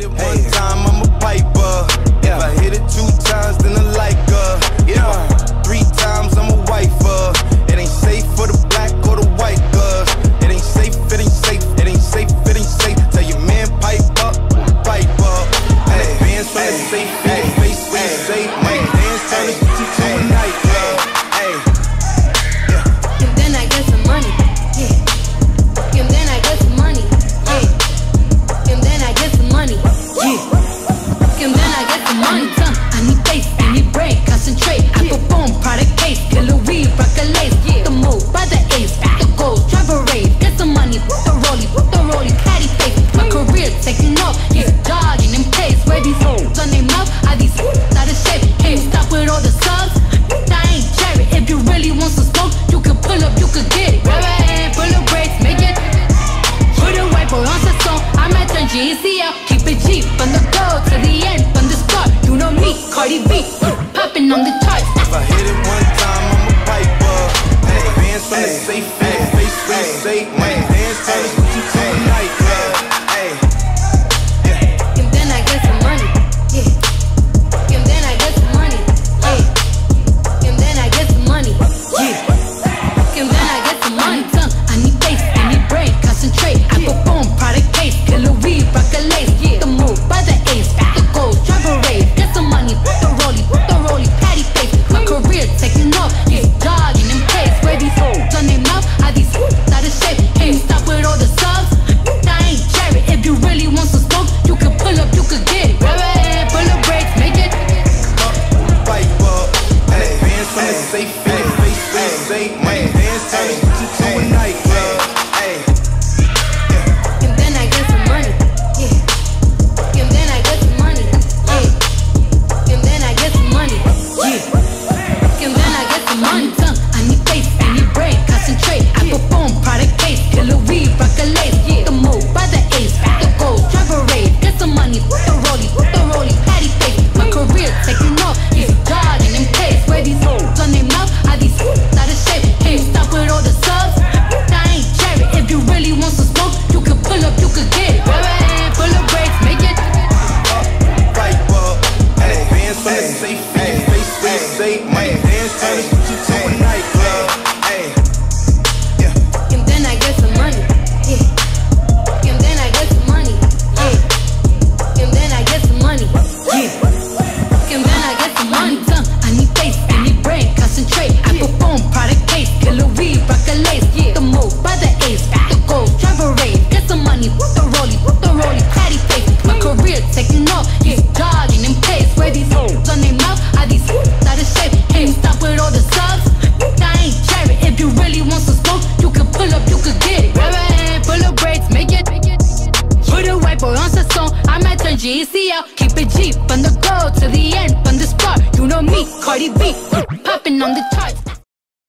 it one time, I'm a piper. If I hit it 2 times, then I like her. 3 times, I'm a wifer. It ain't safe for the black or the white girls. It ain't safe, it ain't safe, it ain't safe, it ain't safe. Tell your man pipe up, pipe up. And advance from the safe, in your face when you say, man, dance, turn this shit to a nightclub. And then I get some money, yeah. And then I get some money, yeah. And then I get some money, yeah. And then I get some money. I need face, I need brain, concentrate. I perform product case, killer weed, rock a lace, yeah. The move by the ace, the gold, drive a rave. Get some money, put the rollie, patty face. My career taking off, yeah. Jogging in place. Where these hoes on their mouth, are these out of shape? Can't stop with all the subs, I ain't cherry. If you really want some smoke, you can pull up, you can get it. Right, pull up brakes, make it. Put a white boy on the song, I'm at the GCL. Keep it G, from the go to the end, from the start. You know me, Cardi B, popping on the charts. If I hit it one time, I'm a piper. Advance from the safe, in your face when you say, man, dance, turn this shit to a nightclub. And then I get some money, yeah. And then I get some money, yeah. And then I get some money, yeah. And then I get some money. I need face, I need brain, concentrate. I perform product case, killer weed, rock a lace, yeah. The move by the ace, the gold, drive a rave. Get some money, put the rollie, patty face. My career taking off, yeah. Jogging in place. Where these hoes on their mouth, are these out of shape? Can't stop with all the subs, I ain't cherry. If you really want some smoke, you can pull up, you can get it. Right, pull up brakes, make it. Pipe up, and advance from the safe, in your face when you say, man, dance, turn this shit to a nightclub. And then I get some money, yeah. And then I get some money, yeah. And then I get some money, yeah. And then I get some money. I need face, I need brain, concentrate. I perform product case, killer weed, rock a lace, yeah. The move by the ace, the gold, drive a rave. Get some money, put the rollie, patty face. My career taking off, yeah. Jogging in place. Where these hoes on their mouth, are these out of shape? Can't stop with all the subs, I ain't cherry. If you really want some smoke, you can pull up, you can get it. Right, pull up brakes, make it. Pipe up, and advance from the safe, in your face when you say, man, dance, turn this shit to a nightclub. And then I get some money, yeah. And then I get some money, yeah. And then I get some money, yeah. And then I get some money. I need face, I need brain, concentrate. I perform product case, killer weed, rock a lace, yeah. The move by the ace, the gold, drive a rave. Get some money, put the rollie, patty face. My career taking off, yeah. Jogging in place. Where these hoes on their mouth, are these out of shape? Can't stop with all the subs, I ain't cherry. If you really want some smoke, you can pull up, you can get it. Right, pull up brakes, make it. Put a white boy on the song, I'm at the GCL. Keep it G, from the go to the end, from the start. You know me, Cardi B, popping on the charts.